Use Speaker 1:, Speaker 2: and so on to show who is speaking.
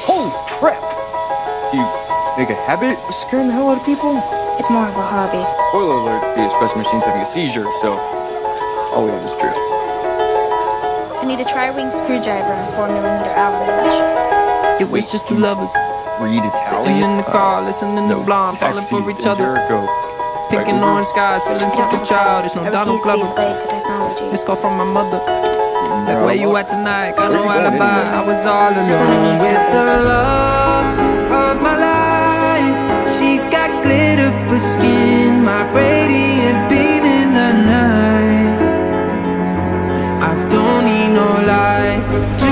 Speaker 1: Holy crap! Do you make a habit of scaring the hell out of people?
Speaker 2: It's more of a hobby.
Speaker 1: Spoiler alert, the espresso machine's having a seizure, so all we have is true.
Speaker 2: I need a tri-wing screwdriver and 4mm Allen wrench.
Speaker 3: It was just two lovers
Speaker 1: Read
Speaker 3: sitting
Speaker 1: Italian?
Speaker 3: in the car, listening to Blonde, falling for
Speaker 1: Taxis
Speaker 3: each
Speaker 1: in
Speaker 3: other,
Speaker 1: Jericho.
Speaker 3: picking
Speaker 1: Right,
Speaker 3: orange skies, feeling super childish. No
Speaker 2: I
Speaker 3: Donald
Speaker 2: refuse to be a
Speaker 3: Glover.
Speaker 2: slave to technology.
Speaker 3: This call from my mother. Like, where you at tonight? Got no
Speaker 1: Where you going
Speaker 3: alibi.
Speaker 1: anyway?
Speaker 3: I was all alone
Speaker 2: That's
Speaker 3: with
Speaker 2: what
Speaker 3: the
Speaker 2: I need to
Speaker 3: love of my life. She's got glitter for skin, my radiant beam in the night. I don't need no light.